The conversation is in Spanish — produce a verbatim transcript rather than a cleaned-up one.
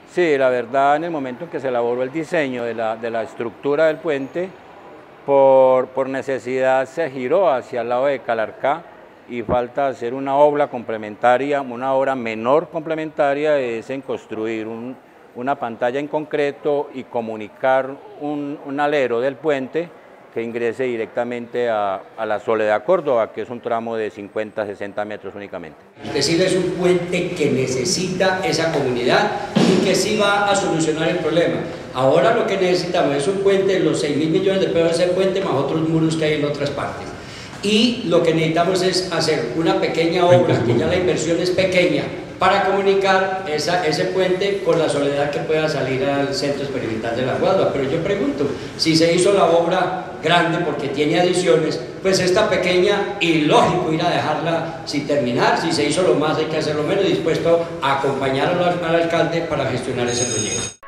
Sí, la verdad, en el momento en que se elaboró el diseño de la, de la estructura del puente, por, por necesidad se giró hacia el lado de Calarcá y falta hacer una obra complementaria, una obra menor complementaria, es en construir un, una pantalla en concreto y comunicar un, un alero del puente que ingrese directamente a, a la Soledad Córdoba, que es un tramo de cincuenta a sesenta metros únicamente. Es decir, es un puente que necesita esa comunidad y que sí va a solucionar el problema. Ahora lo que necesitamos es un puente, los seis mil millones de pesos de ese puente, más otros muros que hay en otras partes. Y lo que necesitamos es hacer una pequeña obra, que ya la inversión es pequeña, para comunicar esa, ese puente con la Soledad que pueda salir al centro experimental de La Guadua. Pero yo pregunto, si se hizo la obra grande porque tiene adiciones, pues esta pequeña, ilógico ir a dejarla sin terminar. Si se hizo lo más, hay que hacerlo menos, dispuesto a acompañar al, al alcalde para gestionar ese proyecto.